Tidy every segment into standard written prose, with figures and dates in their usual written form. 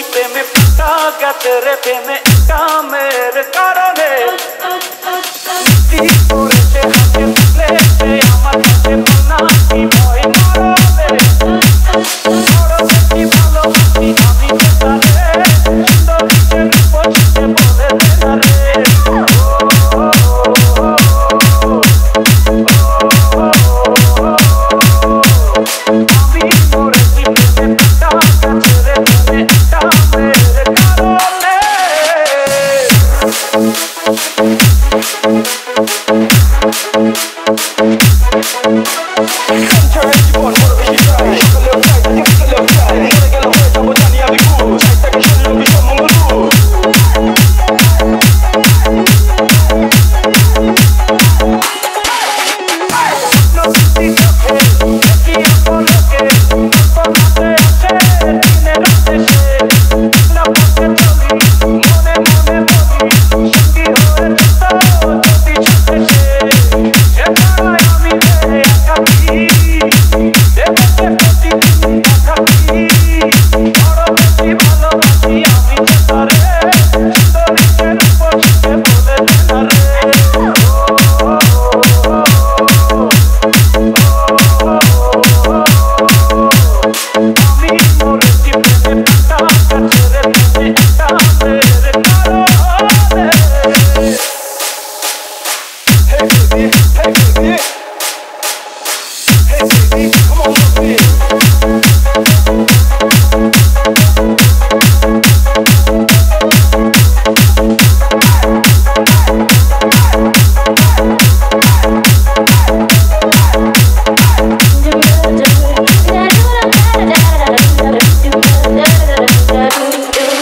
প্রেমে পাতা গেছে রে প্রেমে কামের কারণে করেছে হাতে ফেলেছে আমার কাছে বলনা কি ভয় মরবে বড় বেশি ভালোবাসি আমি তারে সুন্দর পছন্দে বলে দেনা রে আমি মরেছি প্রেমে পাতা গেছে রে প্রেমে কামের কারণে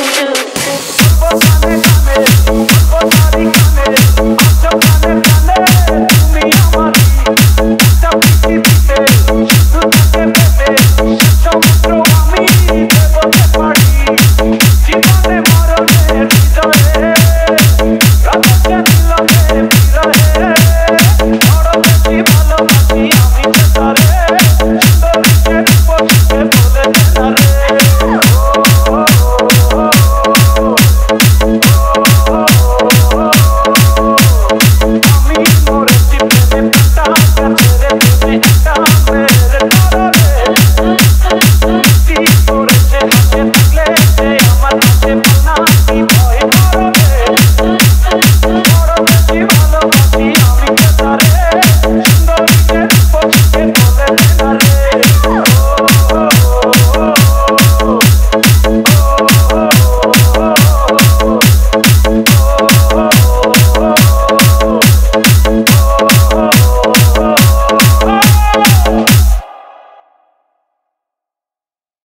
Gaane